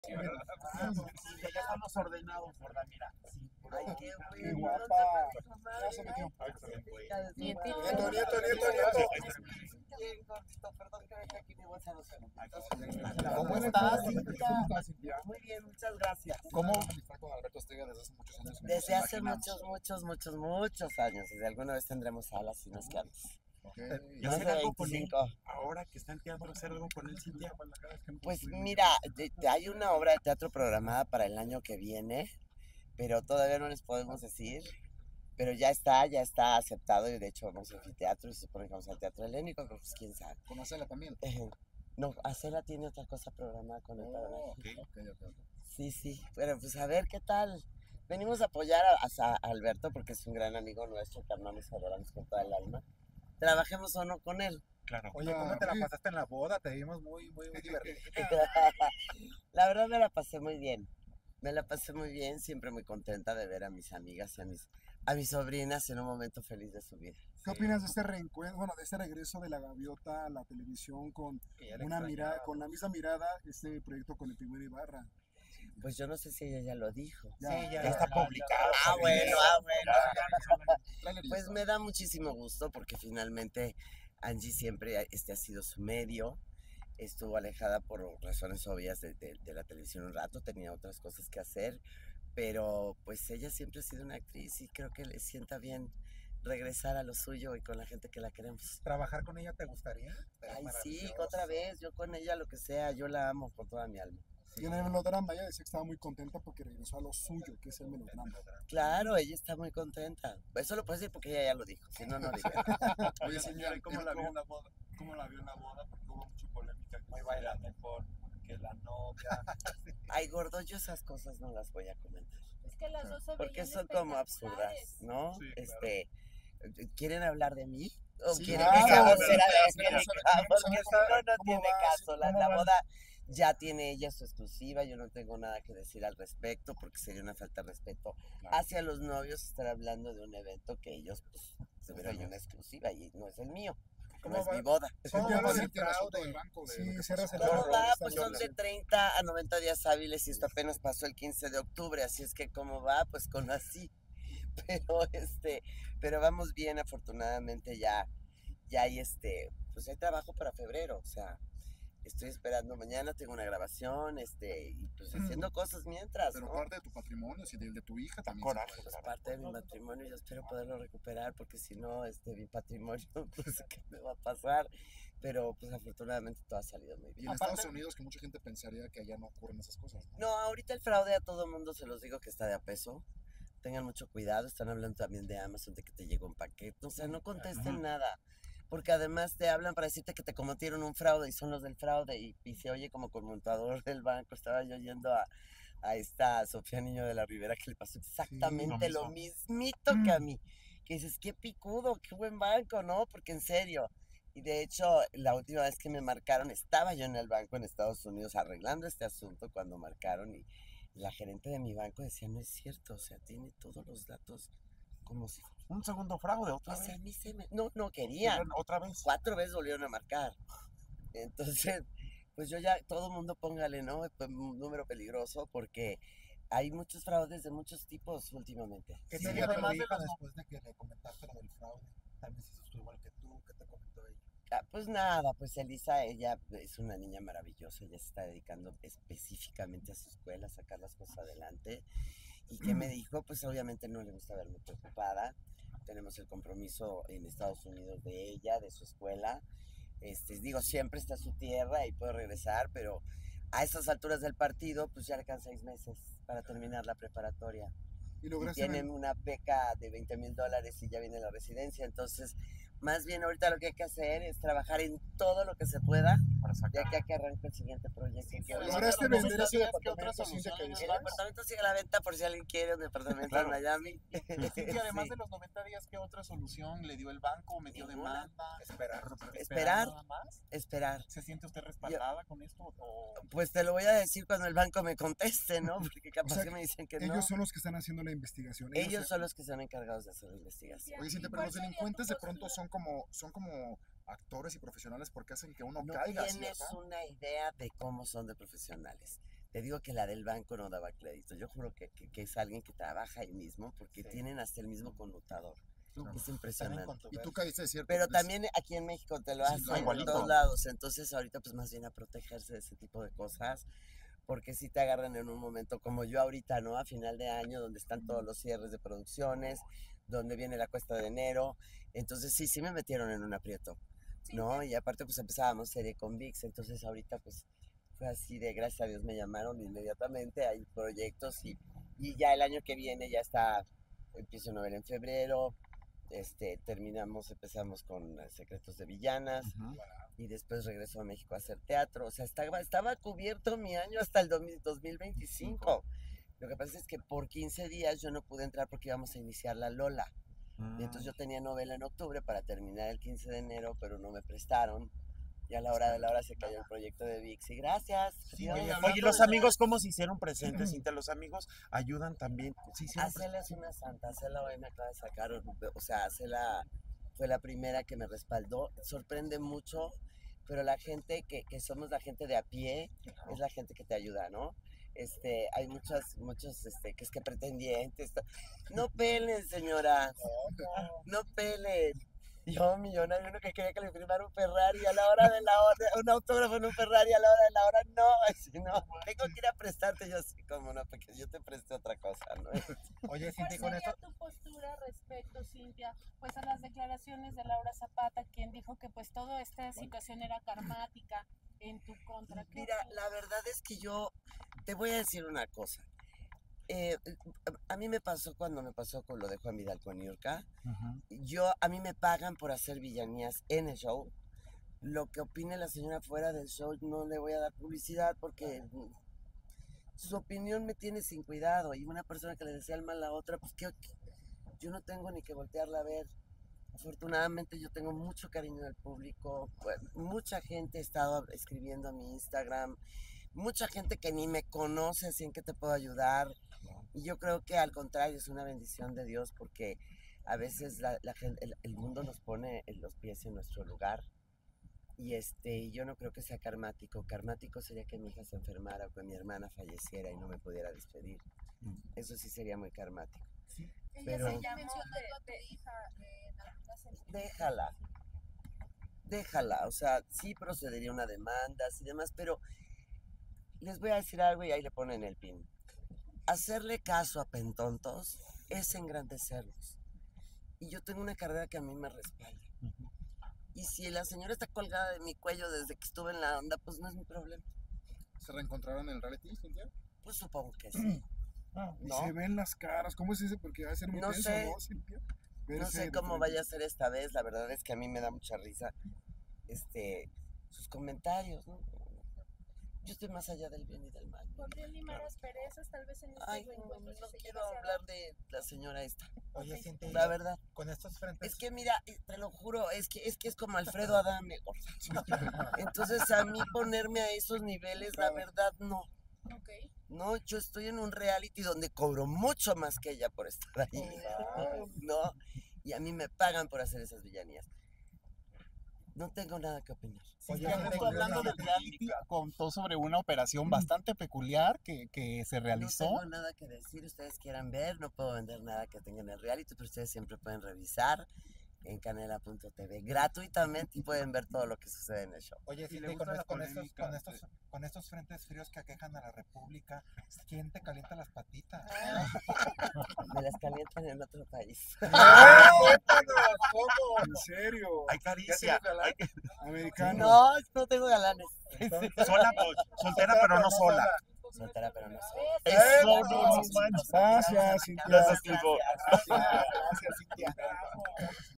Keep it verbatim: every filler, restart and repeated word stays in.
Sí, ya estamos ordenados, ¿verdad? Mira. Sí, Ay, qué Qué bueno. guapa. Ya se metió. Nietito. Nieto, nieto, nieto, nieto. Bien, gordito, perdón que venga aquí mi bolsa no se me ¿Cómo estás, Cintia? ¿Cómo estás, Cintia? Muy bien, muchas gracias. ¿Cómo amistad con Alberto Ortega desde hace muchos años? Desde hace muchos, muchos, muchos, muchos años. Desde alguna vez tendremos alas y nos quedamos. ¿Y Más hacer de algo con él? veinticinco. Ahora que está en teatro, hacer algo con él, Cintia. Pues mira, de- de- hay una obra de teatro programada para el año que viene, pero todavía no les podemos decir. Pero ya está, ya está aceptado y de hecho vamos al anfiteatro y se supone que vamos al teatro helénico, pero pues quién sabe. Con Acela también. Eh, no, Acela tiene otra cosa programada con él para Oh, México. ok, ok, ok. Sí, sí, pero pues a ver qué tal. Venimos a apoyar a, a- a Alberto porque es un gran amigo nuestro, que amamos y adoramos con toda el alma. Trabajemos o no con él. Claro. Oye, ¿cómo te la pasaste en la boda? Te vimos muy, muy, muy divertida. La verdad me la pasé muy bien. Me la pasé muy bien, siempre muy contenta de ver a mis amigas y a mis, a mis sobrinas en un momento feliz de su vida. ¿Qué opinas de este reencuentro, bueno, de este regreso de la gaviota a la televisión con Que ya la una mirada, extrañaba. con la misma mirada, este proyecto con el Pingüino Ibarra? Pues yo no sé si ella ya lo dijo. Ya, Sí, Ya está publicado. Ah, bueno, ah, bueno. Tráiler y Pues eso. me da muchísimo gusto porque finalmente Angie siempre este ha sido su medio. Estuvo alejada por razones obvias de, de- de la televisión un rato, tenía otras cosas que hacer, pero pues ella siempre ha sido una actriz y creo que le sienta bien regresar a lo suyo y con la gente que la queremos. ¿Trabajar con ella te gustaría? Estaría Ay, sí, maravilloso. otra vez, yo con ella lo que sea, yo la amo con toda mi alma. Y en el melodrama ella decía que estaba muy contenta porque regresó a lo suyo, que es el melodrama. Claro, ella está muy contenta. Eso lo puedo decir porque ella ya lo dijo, si no, no diría. Oye, señor, ¿Cómo la vio en la boda? ¿Cómo la vio en la boda? Porque hubo mucha polémica. Muy baila mejor que la novia. Ay, gordo, yo esas cosas no las voy a comentar. Es que las dos se Porque veían son como absurdas, espectaculares. ¿no? Sí, claro. Este, ¿quieren hablar de mí? ¿O Sí, quieren claro, que seamos sí, era sí, de sí, que sí, porque sí, si no, no ¿cómo tiene va? caso. La, ¿Cómo la van? boda ya tiene ella su exclusiva, yo no tengo nada que decir al respecto porque sería una falta de respeto hacia los novios estar hablando de un evento que ellos, pues, se vieron una exclusiva y no es el mío, no ¿Cómo es va? mi boda. ¿Cómo Ya va va lo a del sentir el asunto fraude? del banco de Sí, lo que cierras pasó. el ¿Cómo ojo. va? Esta Pues son de violación. treinta a noventa días hábiles y esto apenas pasó el quince de octubre, así es que ¿cómo va? Pues con así. Pero este, pero vamos bien, afortunadamente ya, ya hay este, pues hay trabajo para febrero, o sea, estoy esperando mañana, tengo una grabación, este, y pues haciendo cosas mientras, Pero ¿no? parte de tu patrimonio, si del de tu hija también. Coraje, se Pues puede. parte de mi matrimonio, yo espero poderlo recuperar, porque si no, este, mi patrimonio, pues, ¿qué me va a pasar? Pero, pues, afortunadamente todo ha salido muy Y bien. en Estados Unidos, que mucha gente pensaría que allá no ocurren esas cosas, ¿no? No, ahorita el fraude a todo mundo se los digo que está de a peso. Tengan mucho cuidado, están hablando también de Amazon, de que te llegó un paquete. O sea, no contesten nada. Porque además te hablan para decirte que te cometieron un fraude y son los del fraude. Y, y se oye como conmutador del banco. Estaba yo yendo a, a esta Sofía Niño de la Rivera que le pasó exactamente lo lo mismito que a mí. Que dices, qué picudo, qué buen banco, ¿no? Porque en serio. Y de hecho, la última vez que me marcaron, estaba yo en el banco en Estados Unidos arreglando este asunto cuando marcaron y la gerente de mi banco decía, no es cierto, o sea, tiene todos los datos como si fuera. Un segundo fraude, otra Pues vez. a mí se me... No, no querían. Perdón, Otra vez. Cuatro veces volvieron a marcar. Entonces, pues yo ya, todo el mundo póngale, ¿no? Pues, un número peligroso porque hay muchos fraudes de muchos tipos últimamente. ¿Qué Sí, te dijo además tu de hija los- después de que le comentaste lo del fraude? También se asustó igual que tú. ¿Qué te comentó ella? Ah, pues nada, pues Elisa, ella es una niña maravillosa, ella se está dedicando específicamente a su escuela, a sacar las cosas adelante. ¿Y qué me dijo? Pues obviamente no le gusta verme preocupada. Tenemos el compromiso en Estados Unidos de ella, de su escuela. Este, digo, siempre está su tierra y puede regresar, pero a estas alturas del partido, pues ya le quedan seis meses para terminar la preparatoria. Y Y lograste tienen una beca de veinte mil dólares y ya viene la residencia. Entonces, más bien ahorita lo que hay que hacer es trabajar en todo lo que se pueda Para de sacar. aquí a que arranque el siguiente proyecto. lograste vender ese departamento, Cintia, que El decías. departamento sigue a la venta por si alguien quiere un departamento Claro. en Miami. Y además Sí. de los noventa días, ¿qué otra solución le dio el banco? ¿Metió Ninguna. demanda? Esperar. Esperar. nada más? Esperar. ¿Se siente usted respaldada con esto? O... Pues te lo voy a decir cuando el banco me conteste, ¿no? Porque capaz O sea, que me dicen que no. Ellos son los que están haciendo la investigación. Ellos son los que son encargados de hacer la investigación. Oye, Cintia, pero los delincuentes de pronto son como, son como actores y profesionales porque hacen que uno No caiga, tienes ¿cierto? una idea de cómo son de profesionales. Te digo que la del banco no daba crédito. Yo juro que, que, que es alguien que trabaja ahí mismo porque Sí. tienen hasta el mismo conmutador. Tú- Es impresionante. Y tú caíste de cierto. Pero pues, también aquí en México te lo Sí, hacen claro. en Igualito. todos lados. Entonces ahorita pues más bien a protegerse de ese tipo de cosas. Porque si te agarran en un momento como yo ahorita, ¿no? A final de año, donde están todos los cierres de producciones, donde viene la cuesta de enero. Entonces sí, sí me metieron en un aprieto, ¿no? Y aparte pues empezábamos serie con ViX, entonces ahorita pues fue así de gracias a Dios me llamaron inmediatamente, hay proyectos y, y ya el año que viene ya está, empiezo novela en febrero, este, terminamos, empezamos con eh, Secretos de Villanas y después regreso a México a hacer teatro, o sea, estaba, estaba cubierto mi año hasta el dos mil dos mil veinticinco. Lo que pasa es que por quince días yo no pude entrar porque íbamos a iniciar la Lola. Y entonces yo tenía novela en octubre para terminar el quince de enero, pero no me prestaron. Y a la hora de la hora se cayó el proyecto de ViX. Y gracias. Sí, Dios. oye, oye, los amigos, ¿cómo se hicieron presentes? Cintia, los amigos ayudan también. Sí, sí. Acela es una santa. Acela hoy me acaba de sacar. O sea, Acela fue la primera que me respaldó. Sorprende mucho, pero la gente que, que somos la gente de a pie es la gente que te ayuda, ¿no? Este, hay muchas, muchos, este, que es que pretendientes. No pelen, señora. No pelen. Yo, millonario, uno que quería que le firmara un Ferrari a la hora de la hora, un autógrafo en un Ferrari a la hora de la hora, no, si no, tengo que ir a prestarte, yo así como no, porque yo te presté otra cosa, ¿no? Oye, ¿Cuál Cintia, con sería esto, tu postura respecto, Cintia, pues a las declaraciones de Laura Zapata, quien dijo que pues toda esta situación era karmática en tu contra? ¿Qué Mira, opinas? la verdad es que yo te voy a decir una cosa. Eh, a mí me pasó cuando me pasó con lo de Juan Vidal con Niurka. Yo, a mí me pagan por hacer villanías en el show. Lo que opine la señora fuera del show no le voy a dar publicidad porque su opinión me tiene sin cuidado. Y una persona que le desea el mal a otra, pues que yo no tengo ni que voltearla a ver. Afortunadamente yo tengo mucho cariño del público. Pues, mucha gente ha estado escribiendo a mi Instagram. Mucha gente que ni me conoce, así en que te puedo ayudar. Y yo creo que al contrario es una bendición de Dios porque a veces la, la gente, el, el mundo nos pone en los pies en nuestro lugar. Y este, yo no creo que sea karmático. Karmático sería que mi hija se enfermara o que mi hermana falleciera y no me pudiera despedir. Eso sí sería muy karmático. Ella pero- se llamó mencionando a tu hija en algunas entrevistas. Déjala. Déjala. O sea, sí procedería una demanda y demás, pero les voy a decir algo y ahí le ponen el pin. Hacerle caso a pentontos es engrandecerlos. Y yo tengo una carrera que a mí me respalda. Y si la señora está colgada de mi cuello desde que estuve en la onda, pues no es mi problema. ¿Se reencontraron en el reality, Cintia? Pues supongo que sí. Y ¿No? se ven las caras. ¿Cómo es ese? Porque va a ser muy No tenso, sé. ¿no, Cintia? No Verse sé de cómo frente. vaya a ser esta vez. La verdad es que a mí me da mucha risa este, sus comentarios, ¿no? Yo estoy más allá del bien y del mal. ¿Podrían limar asperezas tal vez en estos Ay, no, reencuentros? no si se quiero llegase a hablar dar? de la señora esta. oye, Ok. Cintia, La verdad. con estos frentes, Es que mira, eh, te lo juro, es que es que es como Alfredo Adame, gorda. Entonces a mí ponerme a esos niveles, la verdad no. Ok. No, yo estoy en un reality donde cobro mucho más que ella por estar ahí. ¿No? Y a mí me pagan por hacer esas villanías. No tengo nada que opinar. Oye, Ya Cintia, justo hablando del reality, contó sobre una operación bastante peculiar que, que se No realizó. tengo nada que decir, ustedes quieran ver, no puedo vender nada que tenga en el reality, pero ustedes siempre pueden revisar en canela punto t v gratuitamente y pueden ver todo lo que sucede en el show. oye, Y le Cintia, con, gusta la es- con estos, polémica, con, estos, con estos frentes fríos que aquejan a la República, ¿quién te calienta las patitas? Me las calientan en otro país. ¿En serio? Hay caricia. Hay que- Americano. No, no tengo galanes. sola, pues, soltera, pero no sola. Soltera, pero no soy. Eso, no, no manches. Gracias, Cintia. Gracias, Silvo. Gracias, Cintia.